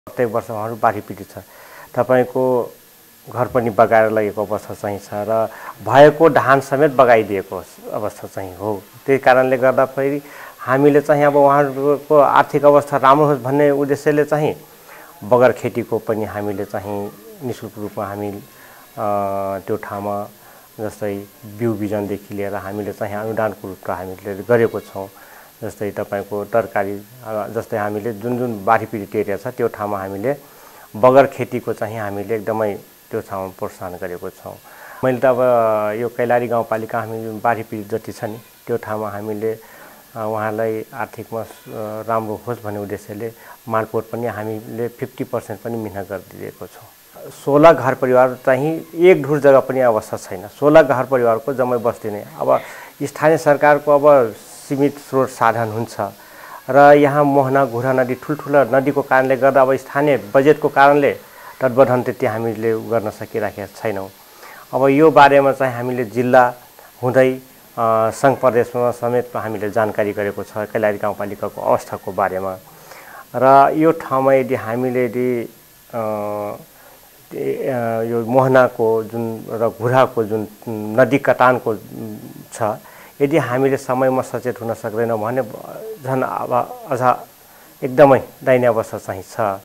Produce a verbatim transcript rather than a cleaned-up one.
प्रत्येक वर्ष उहाँहरू बाढी पीडित छ। तपाईको घर पनि बगाएर लगेको अवस्था चाहिँ छ र भएको धान समेत बगाइदिएको अवस्था चाहिँ हो। त्यही कारणले गर्दा फेरि हामीले चाहिँ अब उहाँहरूको आर्थिक अवस्था राम्रो होस् भन्ने उद्देश्यले चाहिँ बगर खेतीको पनि हामीले चाहिँ निशुल्क रूपमा हामी त्यो ठाउँमा जस्तै बिउ बिजनदेखि लिएर हामीले चाहिँ अनुदानको रूपमा हामीले गरेको छौँ। जस्तै तपाईको तरकारी जस्तै हामीले जुन जुन बाढी पीडित एरिया छ त्यो ठाउँमा हामीले बगर खेतीको चाहिँ हामीले एकदमै त्यो ठाउँमा प्रोत्साहन गरेको छौँ। मैले त अब यो कैलाली गाउँपालिका हामी बाढी पीडित जति छ नि त्यो ठाउँमा हामीले उहाँलाई आर्थिकमा राम्रो होस् भन्ने उद्देश्यले मालपोत पनि हामीले फिफ्टी पर्सेंट पनि मिहिनेत गरिदिएको छौँ। सोह्र घर परिवार चाहिँ एक ढुर जग्गा पनि अवस्था छैन। सोह्र घर परिवारको जम्मै बस्ती नै अब स्थानीय सरकारको अब सीमित स्रोत साधन हुन्छ र यहाँ मोहना घुरा नदी ठुलठुला नदीको कारणले गर्दा अब स्थानीय बजेटको कारणले तत्वर्धन त्यति हामीले गर्न सकिराखेका छैनौँ। अब यो बारेमा चाहिँ हामीले जिल्ला हुँदै सङ्घ प्रदेशमा समेत हामीले जानकारी गरेको छ कैलाली गाउँपालिकाको अवस्थाको बारेमा। र यो ठाउँमा यदि हामीले यदि यो मोहनाको जुन र घुराको जुन नदी कटानको छ यदि हामीले समयमा सचेत हुन सक्दैनौँ भने झन् अब अझ एकदमै दयनीय अवस्था चाहिँ छ।